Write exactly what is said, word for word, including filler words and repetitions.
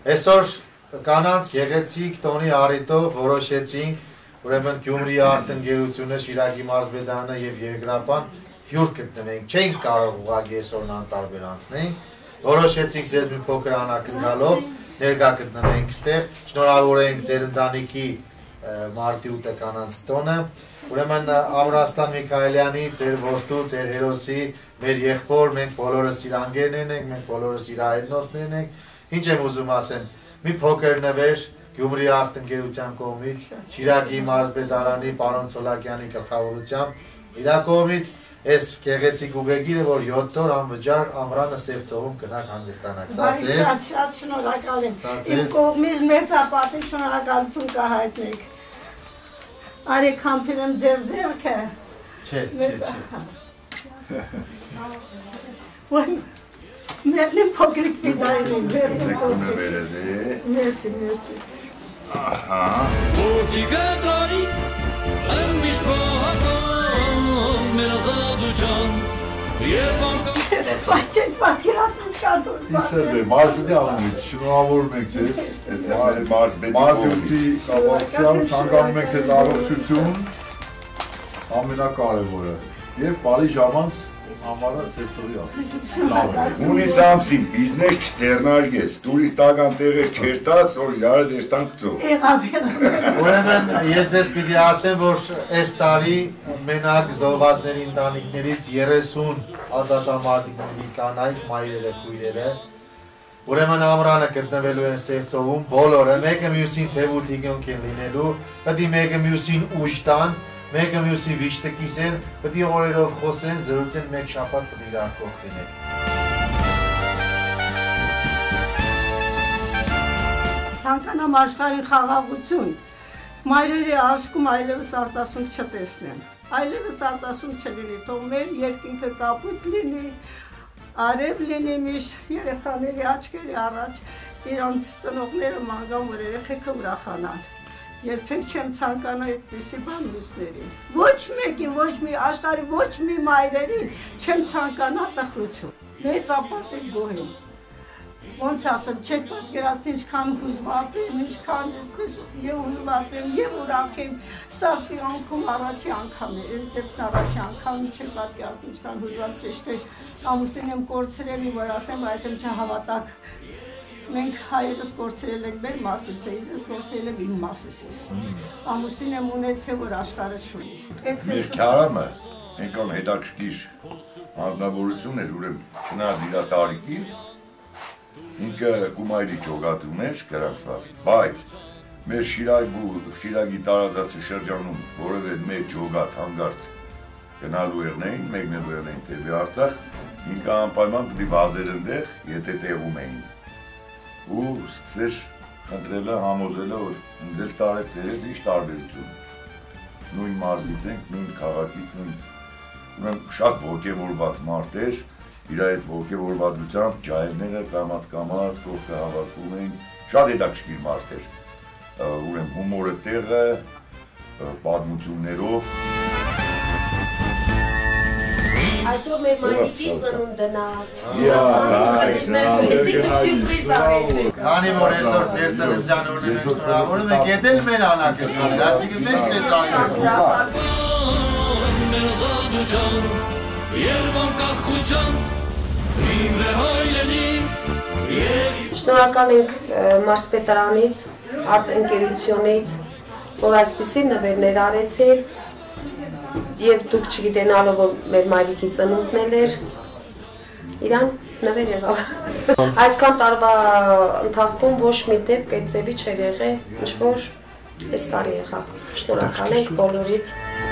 Այսօր կանանց գեղեցիկ տոնի առիթով որոշեցինք ուրեմն Գյումրի արտ-ընկերությունը, Շիրակի մարզպետարանը եւ երկրապան հյուր գտնենք, չենք կարող ուղղակի այսօրն անտարբեր անցնենք, որոշեցինք ձեզ մի փոքր անակնկալով ներկա գտնենք այստեղ, շնորհավորենք ձեր ընտանիքի մարտի ութը կանանց տոնը, ուրեմն Ամրաստան Միքայելյանի, ձեր որդու, ձեր հերոսի, մեր եղբոր, մենք բոլորս իր անգերներն ենք, մենք բոլորս իր հայտնորդներն ենք, ինչ եմ ուզում ասեմ, մի փոքր նվեր Գյումրի արտ-ընկերության կողմից, Շիրակի մարզպետարանի պարոն Ցոլակյանի գլխավորությամբ, իր կողմից այս գեղեցիկ ուղեգիրը, որ յոթ օր անվճար ամռանը Սև ծովում կնանք հանգստանանք։ Շատ շատ շնորհակալ եմ։ Իմ կողմից մեծապատիվ շնորհակալություն կհայտնեք։ Արեք համբերեմ ձեր ձեռքը։ Չէ, չէ, չէ։ Մերնին փոքրիկ պիտայնին, մերնին փոքրիկ։ Մերսի, մերսի։ Ահա։ Որտի գետանի, ըմիշ պահական, մեր ազատության, և անկան։ Բայց չենք պատկերացնում ինչքան դուրս Իսեր դե, մարզպետի անունից, շնորհավորում ենք ձեզ, մարզպետի կապակցությամբ ցանկանում ենք ձեզ առողջություն, ամենակարևորը, և բարի ժամանց Ամառը ծեծորի ապրես։ Ունիս ամսին բիզնես չտերնարգես, տուրիստական տեղեր չերտաս, որ իրարը դեշտան կծով։ Ուրեմն ես ձեզ պիտի ասեմ, որ այս տարի մենակ զոհվածների ընտանիքներից երեսուն ազատամարտիկների կանայք, մայրերը, քույրերը, ուրեմն ամռանը գտնվելու են Սև ծովում, բոլորը, մեկը մյուսին թևուտ հիգյոնք են լինելու, պետք է մեկը մյուսին ուժ տան, մեկը մյուսի վիշտը կիսեն, պետք է օրերով խոսեն, զրուցեն, մեկ շաբաթ պետք է իրար կողք լինեն։ Ցանկանամ աշխարհի խաղաղություն, մայրերի աշկում այլևս արտասունք չտեսնեն, այլևս արտասունք չլինի, թող մեր երկինքը կապույտ լինի, արև լինի միշտ երեխաների աչքերի առաջ, իրանց ծնողները մանգան, որ երեխեքը ուրախանան։ Երբեք չեմ ցանկանա այդպիսի բան մյուսներին։ Ոչ մեկին, ոչ մի աշխարհի ոչ մի մայրերին չեմ ցանկանա տխրություն։ Մեծապատիվ գոհ եմ։ Ոնց ասեմ, չեք պատկերացնի ինչքան հուզված եմ, ինչքան եւ հուզված եմ եւ ուրախ եմ։ Սա պիանքում առաջի անգամ է, այս դեպքն առաջի անգամ չեք պատկերացնի ինչքան հուզված ճիշտ է։ Ամուսինեմ կորցրել, որ ասեմ, այդ եմ չհավատակ։ Մենք հայերս կորցրել ենք մեր մասիսից, ես կորցրել եմ իմ մասիսից։ Ամուսին եմ ունեցել, որ աշխարհը չունի։ Մեր քարամը, այնքան հետաքրքիր անձնավորություն էր, ուրեմն չնայած իր տարիքին, ինքը գումայրի ջոգատում էր գրանցված, բայց մեր Շիրակի տարածածի շրջանում որևէ մեծ ջոգատ հանգարց գնալու եղնեին, մեկնելու եղնեին թեպի Արցախ, ինքը անպայման պիտի վազեր ընդեղ, եթե տեղում էին։ Ու սկսեր խնդրելը, համոզելը, որ ընդել տարեք դերև ինչ տարբերություն։ Նույն մարզից ենք, նույն քաղաքից, նույն շատ ոգևորված մարդ էր, իր այդ ոգևորվածությամբ ջահելները կամած-կամած կողքը հավաքվում էին, շատ հետաքրքիր մարդ էր, ուրեմն հումորը տեղը, պատմություններով։ Այսօր մեր մայրիկի ծնունդն է։ Քանի որ այսօր ձեր ծննդյան օրն ենք շնորհավորում ենք, եդել մեր անակնկալն, այսինքն մենք ձեզ աղոթում։ Շնորհակալ ենք մարզպետարանից, արտ-ընկերությունից, որ այսպիսի նվերներ արեցին, և դուք չգիտենալով, որ մեր մայրիկի ծնունդն էր, իրան նվեր եղավ։ Այսքան տարվա ընթացքում ոչ մի դեպք այդ ձևի չեր եղել, ինչ որ այս տարի եղավ։ Շնորհակալ ենք բոլորից։